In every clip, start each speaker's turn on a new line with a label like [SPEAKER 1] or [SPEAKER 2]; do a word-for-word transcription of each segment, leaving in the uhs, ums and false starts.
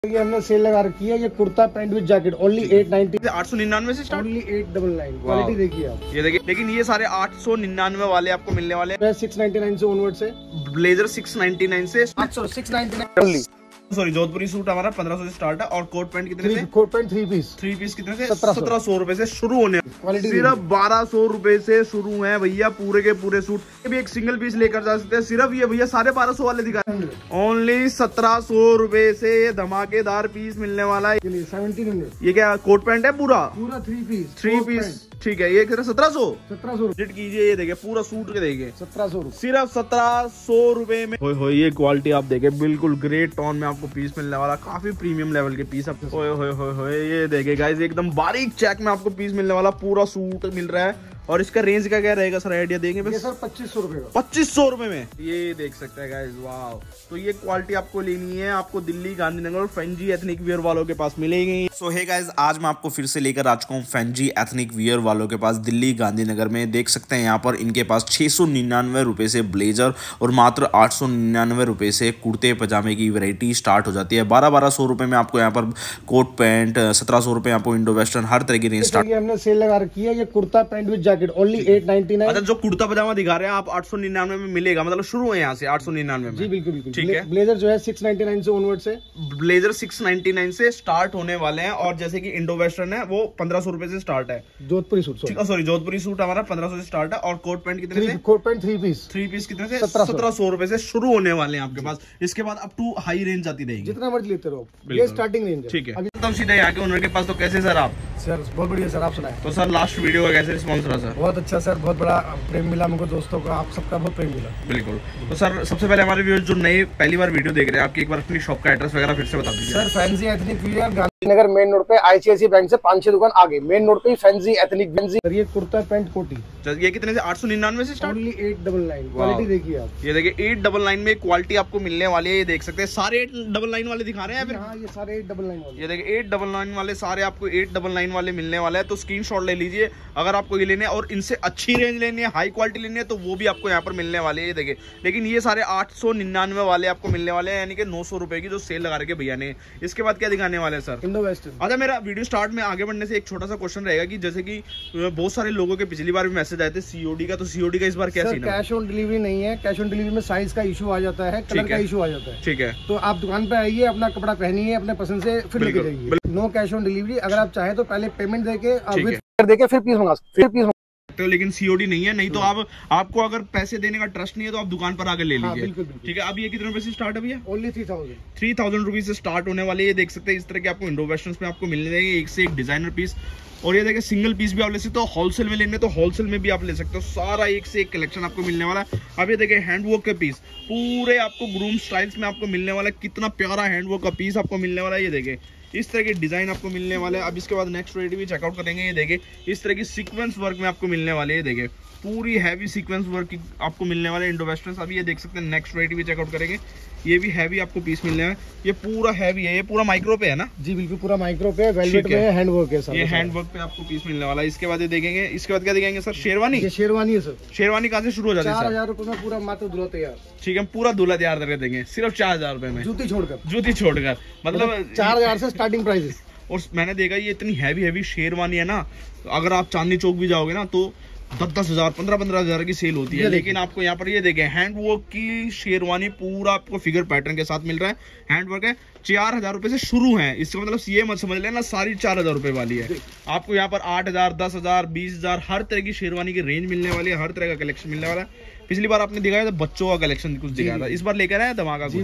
[SPEAKER 1] ये हमने सेल लगा रखी है। ये kurta pant with jacket only at ninety
[SPEAKER 2] आठ सौ निन्यानवे से start,
[SPEAKER 1] only at double nine. Quality देखिए आप,
[SPEAKER 2] ये देखिए। लेकिन ये सारे आठ सौ निन्यानवे वाले आपको मिलने वाले हैं।
[SPEAKER 1] सिक्स नाइनटी नाइन से ऑनवर्ड से
[SPEAKER 2] ब्लेजर सिक्स नाइनटी नाइन से
[SPEAKER 1] six ninety nine only.
[SPEAKER 2] Sorry, Jodhpuri suit हमारा पंद्रह सौ से स्टार्ट है। और कोट पैंट कितने से?
[SPEAKER 1] Coat pant three piece
[SPEAKER 2] three piece कितने से?
[SPEAKER 1] सत्रह
[SPEAKER 2] सौ रुपए से शुरू होने।
[SPEAKER 1] क्वालिटी
[SPEAKER 2] सिर्फ बारह सौ रुपए से शुरू है भैया पूरे के पूरे सूट। ये भी एक सिंगल पीस लेकर जा सकते हैं। सिर्फ ये भैया साढ़े बारह सौ वाले दिखा, ओनली सत्रह सौ रुपए से ये धमाकेदार पीस मिलने वाला है।
[SPEAKER 1] Seventeen hundred.
[SPEAKER 2] ये क्या कोट पैंट है? पूरा
[SPEAKER 1] पूरा थ्री पीस
[SPEAKER 2] थ्री पीस ठीक है। ये कितना? सत्रह सौ
[SPEAKER 1] सत्रह सौ
[SPEAKER 2] विजिट कीजिए। ये देखिए पूरा सूट के देखिए
[SPEAKER 1] सत्रह सौ
[SPEAKER 2] सिर्फ सत्रह सौ रुपए में। हो, हो, ये क्वालिटी आप देखें, बिल्कुल ग्रेट टोन में आपको पीस मिलने वाला। काफी प्रीमियम लेवल के पीस आपको। होए होए होए होए, ये देखिए गाइस, एकदम बारीक चेक में आपको पीस मिलने वाला पूरा सूट मिल रहा है। और इसका रेंज का क्या रहेगा सर, आइडिया देंगे?
[SPEAKER 1] ये सर पच्चीस सौ रुपए का।
[SPEAKER 2] पच्चीस सौ रुपए में ये देख सकते हैं गाइस, वाह। तो ये क्वालिटी आपको लेनी है, आपको दिल्ली गांधीनगर और फैंजी एथनिक वियर वालों के पास मिलेगी। सो हे गाइस, आज मैं आपको फिर से लेकर आ चुका हूँ फैंजी एथनिक वियर वालों के पास दिल्ली गांधीनगर में। देख सकते हैं यहाँ पर इनके पास छह सौ निन्यानवे रुपए से ब्लेजर और मात्र आठ सौ निन्यानवे रुपए से कुर्ते पजामे की वैरायटी स्टार्ट हो जाती है। बारह बारह सौ रुपए में आपको यहाँ पर कोट पैंट, सत्रह सौ रुपए आपको इंडो वेस्टर्न, हर तरह की रेंज स्टार्ट।
[SPEAKER 1] हमने सेल लगा रखी है। ये kurta pant with jacket only at ninety nine.
[SPEAKER 2] अच्छा, जो कुर्ता पजामा दिखा रहे हैं आप आठ सौ निन्यानवे में मिलेगा, मतलब शुरू है यहाँ से आठ सौ निन्यानवे में।
[SPEAKER 1] जी बिल्कुल बिल्कुल
[SPEAKER 2] ठीक है।
[SPEAKER 1] ब्लेजर जो है सिक्स नाइनटी नाइन से ऑनवर्ड से
[SPEAKER 2] ब्लेजर सिक्स नाइनटी नाइन से स्टार्ट होने वाले हैं। और जैसे कि इंडो वेस्टर्न है वो पंद्रह सौ रुपए से स्टार्ट है।
[SPEAKER 1] Jodhpuri suit
[SPEAKER 2] sorry, Jodhpuri suit हमारा पंद्रह सौ से स्टार्ट है। और कोट पैंट कितने से?
[SPEAKER 1] Coat pant three piece
[SPEAKER 2] three piece कितने से? सत्रह सौ रुपए से शुरू होने वाले हैं आपके पास। इसके बाद अप टू हाई रेंज आती रहेगी,
[SPEAKER 1] जितना मर्जी लेते रहो। ये स्टार्टिंग रेंज है।
[SPEAKER 2] ठीक है। तब सीधे आके ओनर के पास। तो कैसे सर आप?
[SPEAKER 1] सर बहुत बढ़िया सर, आप सुनाए।
[SPEAKER 2] तो सर लास्ट वीडियो का कैसे रिस्पॉन्स रहा सर?
[SPEAKER 1] बहुत अच्छा सर, बहुत बड़ा प्रेम मिला हमको, दोस्तों का, आप सबका बहुत प्रेम मिला।
[SPEAKER 2] बिल्कुल। तो सर सबसे पहले हमारे व्यूअर्स जो नए पहली बार वीडियो देख रहे हैं, आपकी एक बार अपनी शॉप का एड्रेस वगैरह फिर से बता दीजिए।
[SPEAKER 1] Sir fancy ethnic wear Gandhinagar main road पे आईसीआईसीआई बैंक से पांच छह दुकान आगे मेन रोड पे फैंसी एथनिक फैंसी। ये कुर्ता पैंट कोटी
[SPEAKER 2] ये कितने से? आठ सौ निन्यानवे से start,
[SPEAKER 1] only at double nine. Quality देखिए आप,
[SPEAKER 2] ये देखिए एट डबल नाइन में क्वालिटी आपको मिलने वाली है। ये देख सकते हैं सारे एट डबल नाइन वाले दिखा रहे हैं फिर।
[SPEAKER 1] हाँ, ये सारे एट डबल नाइन वाले।
[SPEAKER 2] ये देखिए एट डबल नाइन वाले सारे आपको एट डबल नाइन वाले मिलने वाले हैं। तो स्क्रीनशॉट ले लीजिए अगर आपको ये लेने हैं और इनसे अच्छी रेंज लेनी है, हाई क्वालिटी लेनी है, तो वो भी आपको यहाँ पर मिलने वाले है। ये देखिए, लेकिन ये सारे आठ सौ निन्यानवे वाले आपको मिलने वाले हैं, यानी कि नौ सौ रुपए की जो सेल लगा रखे भैया ने। इसके बाद क्या दिखाने वाले हैं सर?
[SPEAKER 1] Indo western.
[SPEAKER 2] अच्छा, मेरा वीडियो स्टार्ट में आगे बढ़ने से एक छोटा सा क्वेश्चन रहेगा कि जैसे कि बहुत सारे लोगों के पिछली बार भी मैसेज आए थे सीओडी का, तो सीओडी का इस बार क्या सीन है?
[SPEAKER 1] कैश ऑन डिलीवरी नहीं है। कैश ऑन डिलीवरी में साइज का इशू आ जाता है, कलर का इशू आ जाता है।
[SPEAKER 2] ठीक है। तो
[SPEAKER 1] आप दुकान पे आइए, अपना कपड़ा पहनिए, अपने पसंद से फिर लेके जाइए। No cash on delivery. अगर आप चाहे तो पहले पेमेंट देके देके फिर पीस मंगा फिर पीस
[SPEAKER 2] तो, लेकिन सीओडी नहीं है। नहीं तो आप आपको अगर पैसे देने का ट्रस्ट नहीं है तो आप दुकान पर आकर ले लीजिए। ठीक है। अब ये कितने रुपए से स्टार्ट है भैया?
[SPEAKER 1] Only three thousand
[SPEAKER 2] three thousand rupees से स्टार्ट होने वाले। ये देख सकते हैं इस तरह के आपको इंडो वेस्टर्न में आपको मिलने देंगे, एक से एक डिजाइनर पीस। और ये देखिए सिंगल पीस भी आप ले सकते हो, होलसेल में लेने तो होलसेल में भी आप ले सकते हो। सारा एक से एक कलेक्शन आपको मिलने वाला है। अब ये देखिए हैंडवर्क के पीस पूरे आपको ग्रूम स्टाइल्स में आपको मिलने वाला है। कितना प्यारा हैंडवर्क का पीस आपको मिलने वाला है। ये देखिए इस तरह के डिजाइन आपको मिलने वाले हैं। अब इसके बाद नेक्स्ट रेडी भी चेकआउट करेंगे। ये देखिए इस तरह की सीक्वेंस वर्क में आपको मिलने वाले हैं। ये देखिए पूरी हैवी सीक्वेंस वर्क आपको मिलने वाले इंडो वेस्टर्न। अभी ये देख सकते हैं नेक्स्ट रेडी भी चेकआउट करेंगे। ये भी हैवी आपको पीस मिलने है। ये पूरा हैवी है, ये पूरा माइक्रो पे है ना?
[SPEAKER 1] जी बिल्कुल, पूरा माइक्रो पे, वेलवेट में है, हैंडवर्क है सर।
[SPEAKER 2] ये हैंडवर्क पे आपको पीस मिलने वाला है। इसके बाद ये देखेंगे, इसके बाद क्या दिखाएंगे सर? शेरवानी।
[SPEAKER 1] ये शेरवानी है सर।
[SPEAKER 2] शेरवानी कहाँ से शुरू हो जाती है?
[SPEAKER 1] चार हजार रुपए में पूरा मात्र दूल्हा तैयार।
[SPEAKER 2] ठीक है, पूरा दूल्हा तैयार करके देंगे सिर्फ चार हजार रुपए में,
[SPEAKER 1] जूती छोड़कर।
[SPEAKER 2] जूती छोड़कर मतलब
[SPEAKER 1] चार हजार से स्टार्टिंग प्राइस।
[SPEAKER 2] और मैंने देखा ये इतनी हैवी हैवी शेरवानी है ना, अगर आप चांदनी चौक भी जाओगे ना तो दस दस हजार पंद्रह पंद्रह हजार की सेल होती है। लेकिन आपको यहाँ पर ये देखें हैंडवर्क की शेरवानी पूरा आपको फिगर पैटर्न के साथ मिल रहा है। हैंडवर्क है, चार हजार रुपए से शुरू है। इसका मतलब ये मत समझ लेना सारी चार हजार रुपए वाली है। आपको यहाँ पर आठ हजार दस हजार बीस हजार हर तरह की शेरवानी की रेंज मिलने वाली है, हर तरह का कलेक्शन मिलने वाला है। पिछली बार आपने दिखाया था बच्चों का कलेक्शन कुछ दिखाया था, इस बार लेकर आया धमाका कुछ।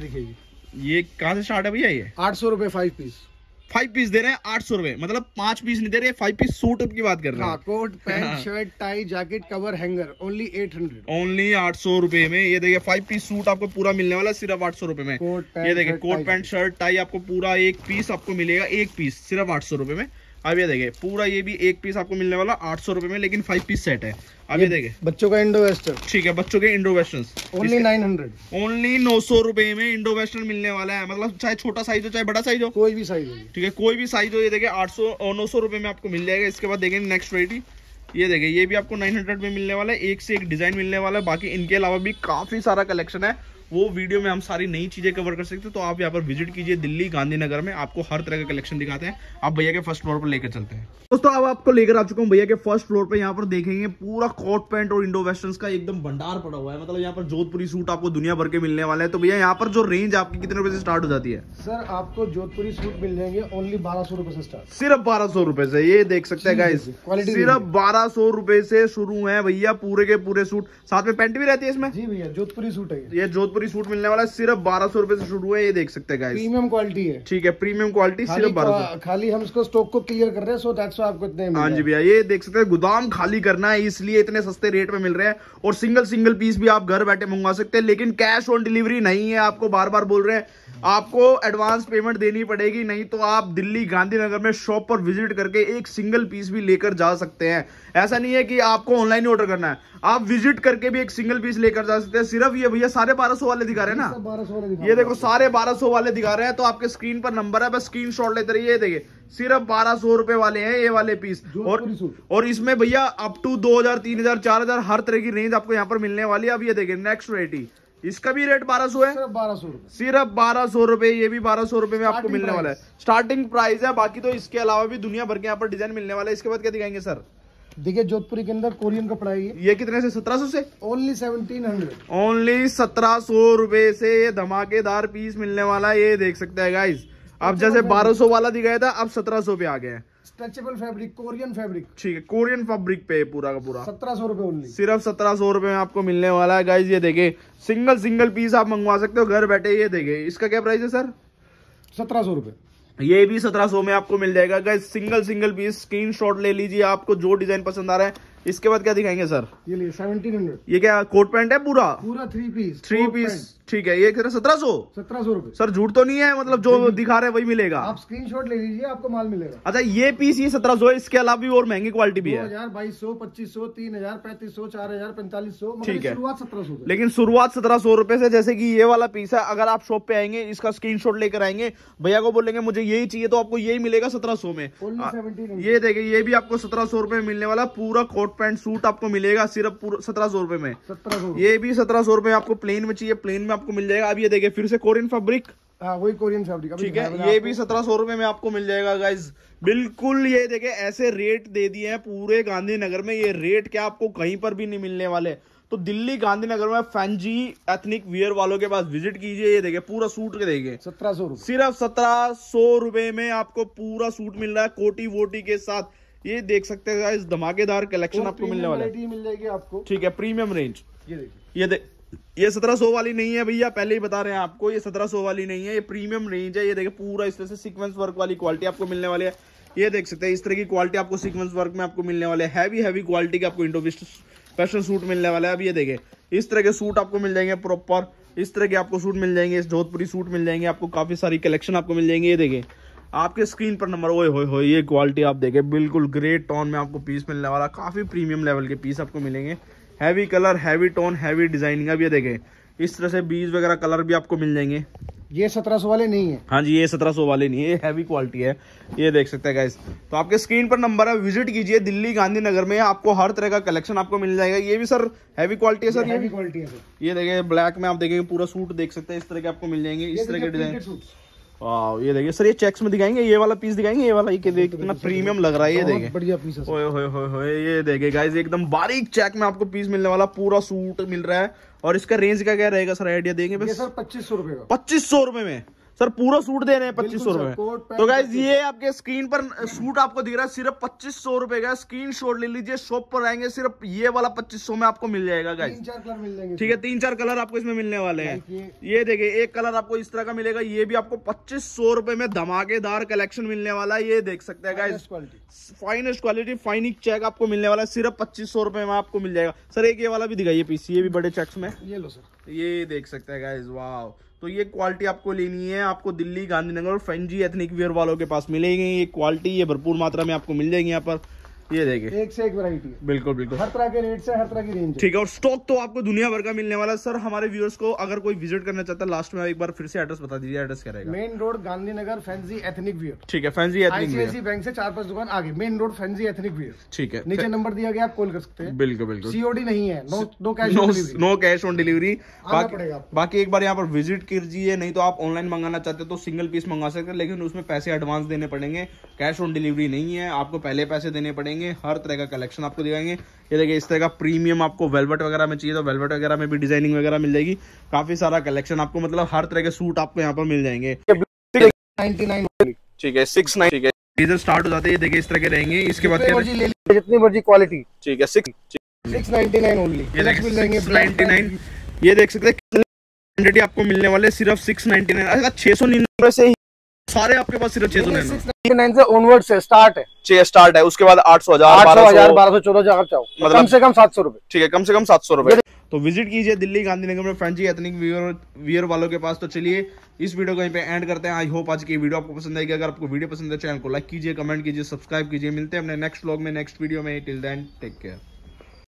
[SPEAKER 2] ये कहाँ से स्टार्ट है भैया? ये आठ सौ रुपए फाइव पीस फाइव पीस दे रहे हैं। आठ सौ रुपए मतलब पांच पीस नहीं दे रहे, फाइव पीस सूट की बात कर रहे हैं।
[SPEAKER 1] Coat pant shirt tie jacket cover hanger only at hundred
[SPEAKER 2] only आठ सौ रुपए में। ये देखिए फाइव पीस सूट आपको पूरा मिलने वाला सिर्फ आठ सौ रुपए में। ये देखिए कोट पैंट शर्ट टाई आपको पूरा एक पीस आपको मिलेगा, एक पीस सिर्फ आठ सौ रुपए में। अब ये देखिए पूरा ये भी एक पीस आपको मिलने वाला आठ सौ रुपए में, लेकिन फाइव पीस सेट है। अब ये देखिए
[SPEAKER 1] बच्चों का इंडो वेस्टर्न।
[SPEAKER 2] ठीक है, बच्चों के Indo western
[SPEAKER 1] only nine hundred
[SPEAKER 2] only नौ सौ रुपए में इंडो वेस्टर्न मिलने वाला है। मतलब चाहे छोटा साइज हो चाहे बड़ा साइज हो,
[SPEAKER 1] कोई भी साइज हो। ठीक
[SPEAKER 2] है, कोई भी साइज हो। ये देखिए आठ सौ नौ सौ रुपए में आपको मिल जाएगा। इसके बाद देखेंगे नेक्स्ट वैरायटी। ये देखिए ये भी आपको नाइन हंड्रेड में मिलने वाला है, एक से एक डिजाइन मिलने वाला है। बाकी इनके अलावा भी काफी सारा कलेक्शन है वो वीडियो में हम सारी नई चीजें कवर कर सकते हैं। तो आप यहाँ पर विजिट कीजिए दिल्ली गांधीनगर में, आपको हर तरह का कलेक्शन दिखाते हैं। आप भैया के फर्स्ट फ्लोर पर लेकर चलते हैं। दोस्तों अब आपको लेकर आ चुका हूँ भैया के फर्स्ट फ्लोर पे। यहाँ पर देखेंगे पूरा कोट पैंट और इंडो वेस्टर्न्स का एकदम भंडार पड़ा हुआ है। मतलब यहाँ पर जोधपुरी सूट आपको दुनिया भर के मिलने वाले हैं। तो भैया यहाँ पर जो रेंज आपकी कितने रुपए से स्टार्ट हो जाती है?
[SPEAKER 1] सर आपको जोधपुरी सूट मिल जाएंगे ओनली बारह सौ रुपए से स्टार्ट,
[SPEAKER 2] सिर्फ बारह सौ रुपए से। ये देख सकते हैं गाइस, सिर्फ बारह सौ रुपए से शुरू है भैया पूरे के पूरे सूट। साथ में पैंट भी रहती है इसमें।
[SPEAKER 1] जी भैया जोधपुरी सूट है,
[SPEAKER 2] ये जोधपुरी सूट मिलने वाला है, सिर्फ बारह सौ रुपए से शुरू है। ये देख सकते हैं गाइस,
[SPEAKER 1] प्रीमियम क्वालिटी है।
[SPEAKER 2] ठीक है, प्रीमियम क्वालिटी सिर्फ बारह सौ।
[SPEAKER 1] खाली हम इसको स्टॉक को क्लियर कर रहे हैं, सो दैट्स व्हाई आपको इतने।
[SPEAKER 2] हाँ जी भैया, ये देख सकते हैं गोदाम खाली करना है इसलिए इतने सस्ते रेट में मिल रहे हैं। और सिंगल सिंगल पीस भी आप घर बैठे मंगवा सकते हैं, लेकिन कैश ऑन डिलीवरी नहीं है। आपको बार बार बोल रहे हैं, आपको एडवांस पेमेंट देनी पड़ेगी, नहीं तो आप दिल्ली गांधीनगर में शॉप पर विजिट करके एक सिंगल पीस भी लेकर जा सकते हैं। ऐसा नहीं है कि आपको ऑनलाइन ऑर्डर करना है, आप विजिट करके भी एक सिंगल पीस लेकर जा सकते हैं। सिर्फ ये भैया साढ़े बारह सौ वाले दिखा रहे हैं ना,
[SPEAKER 1] बारह सौ वाले,
[SPEAKER 2] ये देखो साढ़े बारह सौ वाले दिखा रहे हैं। तो आपके स्क्रीन पर नंबर है, बस स्क्रीन शॉट लेते रहिए। देखिए सिर्फ बारह सौ रुपए वाले हैं ये वाले पीस। और और इसमें भैया अप टू दो हजार तीन हजार चार हजार हर तरह की रेंज आपको यहाँ पर मिलने वाली है। अब ये देखिए नेक्स्ट वेराइटी, इसका भी रेट बारह सौ है,
[SPEAKER 1] सिर्फ बारह सौ रुपए,
[SPEAKER 2] सिर्फ बारह सौ रुपए। ये भी बारह सौ रुपए में आपको मिलने वाला है, स्टार्टिंग प्राइस है। बाकी तो इसके अलावा भी दुनिया भर के यहाँ पर डिजाइन मिलने वाला है। इसके बाद क्या दिखाएंगे सर?
[SPEAKER 1] देखिए जोधपुरी के अंदर कोरियन कपड़ा है। ये
[SPEAKER 2] ये कितने से? सत्रह सौ से,
[SPEAKER 1] ओनली सेवनटीन हंड्रेड,
[SPEAKER 2] ओनली सत्रह सौ रुपए से ये धमाकेदार पीस मिलने वाला है। ये देख सकते हैं गाइस, अब जैसे बारह सौ वाला दिखाया था, अब सत्रह सौ पे आ गए हैं।
[SPEAKER 1] स्ट्रेचेबल फैब्रिक, कोरियन फैब्रिक,
[SPEAKER 2] ठीक है, कोरियन फैब्रिक पे पूरा का पूरा
[SPEAKER 1] सत्रह सौ रुपए ओनली,
[SPEAKER 2] सिर्फ सत्रह सौ रुपए में आपको मिलने वाला है गाइस। ये देखिए सिंगल सिंगल पीस आप मंगवा सकते हो घर बैठे। ये देखिए इसका क्या प्राइस है सर?
[SPEAKER 1] सत्रह सौ रुपए।
[SPEAKER 2] ये भी सत्रह सौ में आपको मिल जाएगा guys, single single piece. Screenshot ले लीजिए, आपको जो डिजाइन पसंद आ रहा है। इसके बाद क्या दिखाएंगे सर?
[SPEAKER 1] ये लिए सेवनटीन हंड्रेड,
[SPEAKER 2] ये क्या कोट पैंट है पूरा?
[SPEAKER 1] पूरा थ्री पीस,
[SPEAKER 2] थ्री पीस, ठीक है। ये सत्रह सौ,
[SPEAKER 1] सत्रह सौ रुपए
[SPEAKER 2] सर झूठ तो नहीं है? मतलब जो दिखा रहे हैं वही मिलेगा?
[SPEAKER 1] आप स्क्रीनशॉट ले लीजिए, आपको माल मिलेगा।
[SPEAKER 2] अच्छा ये पीस ये सत्रह सौ है, इसके अलावा भी और महंगी क्वालिटी भी है।
[SPEAKER 1] दो हजार, बाईस सौ, पच्चीस सौ, तीन हजार, पैंतीस सौ, चार हजार, पैंतालीस सौ,
[SPEAKER 2] ठीक है।
[SPEAKER 1] शुरुआत सत्रह सौ,
[SPEAKER 2] लेकिन शुरुआत सत्रह सौ रुपए से। जैसे कि ये वाला पीस है, अगर आप शॉप पे आएंगे, इसका स्क्रीनशॉट लेकर आएंगे, भैया को बोलेंगे मुझे यही चाहिए, तो आपको यही मिलेगा सत्रह सौ में। ये देखिए ये भी आपको सत्रह सौ रुपए में मिलने वाला पूरा कोट पैंट सूट आपको मिलेगा सिर्फ सत्रह सौ रुपए में।
[SPEAKER 1] सत्रह सौ, ये
[SPEAKER 2] भी सत्रह सौ रुपए आपको प्लेन में चाहिए, प्लेन में आपको मिल जाएगा। अब ये देखिए फिर से कोरियन फैब्रिक,
[SPEAKER 1] हाँ वही कोरियन फैब्रिक,
[SPEAKER 2] ठीक है। ये भी सत्रह सौ रुपए में आपको मिल जाएगा गाइज, बिल्कुल। ये देखिए ऐसे रेट दे दिए हैं पूरे गांधीनगर में, ये रेट क्या आपको कहीं पर भी नहीं मिलने वाले। तो दिल्ली गांधीनगर में फैंजी एथनिक वियर वालों के पास विजिट कीजिए। ये देखिए पूरा सूट के देखिए
[SPEAKER 1] सत्रह सौ रुपए,
[SPEAKER 2] सिर्फ सत्रह सौ रुपए में आपको पूरा सूट मिल रहा है कोटी वोटी के साथ। ये देख सकते हैं गाइस, धमाकेदार कलेक्शन आपको मिलने वाला है,
[SPEAKER 1] मिल जाएगी आपको,
[SPEAKER 2] ठीक है। प्रीमियम रेंज,
[SPEAKER 1] ये देखिए,
[SPEAKER 2] ये देख ये सत्रह सौ वाली नहीं है भैया, पहले ही बता रहे हैं आपको, ये सत्रह सौ वाली नहीं है, ये प्रीमियम रेंज है। ये देखिए पूरा इस तरह से सीक्वेंस वर्क वाली क्वालिटी आपको मिलने वाली है। ये देख सकते हैं इस तरह की क्वालिटी आपको सीक्वेंस वर्क में आपको मिलने वाले है। हैवी हैवी क्वालिटी के आपको इंडो वेस्ट फैशन सूट मिलने वाला है। अब ये देखें इस तरह के सूट आपको मिल जाएंगे प्रॉपर, इस तरह के आपको सूट मिल जाएंगे, इस जोधपुरी सूट मिल जाएंगे आपको, काफी सारी कलेक्शन आपको मिल जाएंगे। ये देखें आपके स्क्रीन पर नंबर, ओए होए होए, ये क्वालिटी आप देखें, बिल्कुल ग्रेट टोन में आपको पीस मिलने वाला, काफी प्रीमियम लेवल के पीस आपको मिलेंगे। Heavy colour, heavy tone, heavy designing. अब ये देखें इस तरह से बीज वगैरह कलर भी आपको मिल जाएंगे।
[SPEAKER 1] ये सत्रह सौ वाले नहीं है,
[SPEAKER 2] हाँ जी ये सत्रह सौ वाले नहीं है, ये हैवी क्वालिटी है। ये देख सकते हैं गाइस, तो आपके स्क्रीन पर नंबर है, विजिट कीजिए दिल्ली गांधीनगर में, आपको हर तरह का कलेक्शन आपको मिल जाएगा। ये भी सर हैवी क्वालिटी है सर,
[SPEAKER 1] हैवी क्वालिटी है सर।
[SPEAKER 2] ये देखिए ब्लैक में आप देखेंगे पूरा सूट देख सकते हैं, इस तरह के आपको मिल जाएंगे, इस तरह के डिजाइन। वाह ये देखिए सर, ये चेक्स में दिखाएंगे, ये वाला पीस दिखाएंगे, ये वाला ये देखिए कितना प्रीमियम लग रहा है। ये देखिए
[SPEAKER 1] बढ़िया पीस है,
[SPEAKER 2] ओए होए होए होए, ये देखिए गाइस एकदम बारीक चेक में आपको पीस मिलने वाला, पूरा सूट मिल रहा है। और इसका रेंज का क्या रहेगा सर, आइडिया देंगे? बस
[SPEAKER 1] सर पच्चीस सौ रुपए का,
[SPEAKER 2] पच्चीस सौ रुपए में सर पूरा सूट दे रहे हैं पच्चीस सौ रुपए। तो गाइज ये आपके स्क्रीन पर सूट आपको दिख रहा है सिर्फ पच्चीस सौ रुपए का। स्क्रीन शॉट ले लीजिए, शॉप पर आएंगे सिर्फ ये वाला पच्चीस सौ में आपको मिल जाएगा गाइज।
[SPEAKER 1] तीन चार कलर मिल जाएंगे, ठीक
[SPEAKER 2] है, तीन चार कलर आपको इसमें मिलने वाले हैं। ये देखिए एक कलर आपको इस तरह का मिलेगा, ये भी आपको पच्चीस सौ रुपए में धमाकेदार कलेक्शन मिलने वाला है। ये देख सकते हैं गाइज, फाइनेस्ट क्वालिटी फाइनिक चेक आपको मिलने वाला है, सिर्फ पच्चीस सौ रुपए में आपको मिल जाएगा। सर एक ये वाला भी दिखाइए पीस, ये भी बड़े चेक्स में,
[SPEAKER 1] ये लो सर,
[SPEAKER 2] ये देख सकते हैं गाइज। वाह, तो ये क्वालिटी आपको लेनी है, आपको दिल्ली गांधीनगर और फैंजी एथनिक वियर वालों के पास मिलेगी। ये क्वालिटी ये भरपूर मात्रा में आपको मिल जाएगी यहाँ पर। ये देखिए
[SPEAKER 1] एक से एक वैरायटी है,
[SPEAKER 2] बिल्कुल बिल्कुल
[SPEAKER 1] हर तरह के रेट से, हर तरह की रेंज।
[SPEAKER 2] ठीक है, और स्टॉक तो आपको दुनिया भर का मिलने वाला है। सर हमारे व्यूअर्स को अगर कोई विजिट करना चाहता है, लास्ट में एक बार फिर से एड्रेस बता दीजिए, एड्रेस क्या रहेगा?
[SPEAKER 1] Main road Gandhinagar, fancy ethnic wear.
[SPEAKER 2] ठीक है, fancy ethnic wear,
[SPEAKER 1] ICICI bank से चार पांच दुकान आगे, main road fancy ethnic wear.
[SPEAKER 2] ठीक है,
[SPEAKER 1] नीचे नंबर दिया गया, आप कॉल कर सकते हैं।
[SPEAKER 2] बिल्कुल बिल्कुल,
[SPEAKER 1] सीओडी नहीं है, no no cash
[SPEAKER 2] no
[SPEAKER 1] on delivery,
[SPEAKER 2] no cash on delivery.
[SPEAKER 1] पड़ेगा आपको।
[SPEAKER 2] बाकी एक बार यहाँ पर विजिट कीजिए, नहीं तो आप ऑनलाइन मंगाना चाहते हो तो सिंगल पीस मंगा सकते हैं, लेकिन उसमें पैसे एडवांस देने पड़ेंगे। कैश ऑन डिलीवरी नहीं है, आपको पहले पैसे देने पड़ेंगे। हर तरह का कलेक्शन आपको दिखाएंगे। ये देखिए, इस तरह का प्रीमियम आपको वेलवेट वगैरह में चाहिए तो वेलवेट वगैरह में भी डिजाइनिंग वगैरह मिल जाएगी। काफी सारा कलेक्शन आपको, मतलब हर तरह के सूट आपको यहाँ पर मिल जाएंगे। ठीक है, सिक्स नाइन ठीक है, डीजल स्टार्ट हो जाते हैं। देखिए इस तरह के रहेंगे। इसके बाद
[SPEAKER 1] जितनी मर्जी क्वालिटी,
[SPEAKER 2] ठीक है, six
[SPEAKER 1] six ninety nine only.
[SPEAKER 2] ये देखिए सिक्स नाइनटी नाइन, ये देख सकते हैं क्वांटिटी आपको मिलने वाले सिर्फ सिक्स नाइनटी नाइन। अच्छा, छह सौ निन्यानवे से ही सारे आपके पास सिर्फ छह सौ निन्यानवे
[SPEAKER 1] से ऑनवर्ड से स्टार्ट है,
[SPEAKER 2] छह स्टार्ट है। उसके बाद आठ सौ, हजार,
[SPEAKER 1] बारह सौ, बारह सौ, चौदह हजार आप चाहो,
[SPEAKER 2] मतलब
[SPEAKER 1] कम से कम सात सौ रुपए।
[SPEAKER 2] ठीक है, कम से कम सात सौ रुपए। तो विजिट कीजिए दिल्ली गांधीनगर में फैंसी एथनिक वियर वियर वालों के पास। तो चलिए इस वीडियो को यहीं पे एंड करते हैं। आई होप आज की वीडियो आपको पसंद आएगी। अगर आपको वीडियो पसंद है, चैनल को लाइक कीजिए, कमेंट कीजिए, सब्सक्राइब कीजिए। मिलते हैं अपने नेक्स्ट व्लॉग में, नेक्स्ट वीडियो में। Till then take care.